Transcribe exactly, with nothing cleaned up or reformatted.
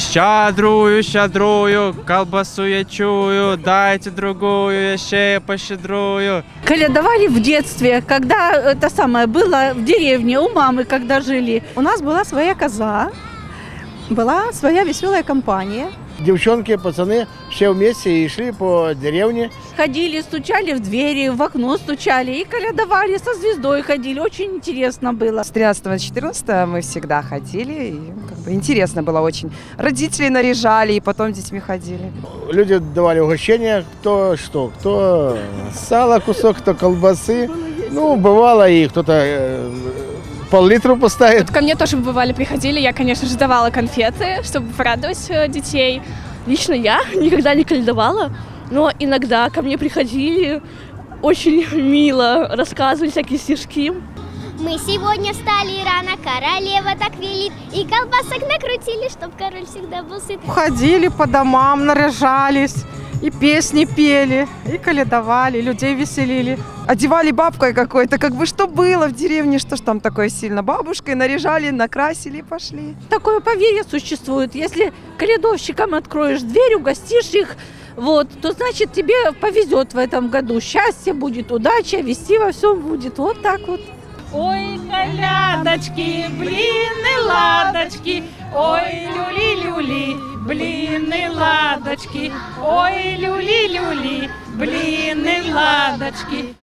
Щадрую, щадрую, колбасу я чую, дайте другую, я ще пощедрую. Колядовали в детстве, когда это самое было в деревне у мамы, когда жили. У нас была своя коза, была своя веселая компания. Девчонки, пацаны все вместе и шли по деревне. Ходили, стучали в двери, в окно стучали и колядовали, со звездой ходили. Очень интересно было. С тринадцатого на четырнадцатое мы всегда ходили. И как бы интересно было очень. Родители наряжали и потом с детьми ходили. Люди давали угощения, кто что, кто сало кусок, кто колбасы. Ну, бывало и кто-то э, пол-литру поставит. Ко мне тоже бывали, приходили. Я, конечно же, давала конфеты, чтобы порадовать детей. Лично я никогда не колядовала, но иногда ко мне приходили, очень мило рассказывали всякие стишки. Мы сегодня встали рано, королева так велит, и колбасок накрутили, чтоб король всегда был сыт. Ходили по домам, наряжались, и песни пели, и колядовали, людей веселили. Одевали бабкой какой-то, как бы что было в деревне, что ж там такое сильно. Бабушкой наряжали, накрасили и пошли. Такое поверье существует. Если колядовщикам откроешь дверь, угостишь их, вот, то значит тебе повезет в этом году. Счастье будет, удача, вести во всем будет. Вот так вот. Ой, колядочки, блины, ладочки, ой, люли-люли, блины, ладочки, ой, люли-люли, блины, ладочки.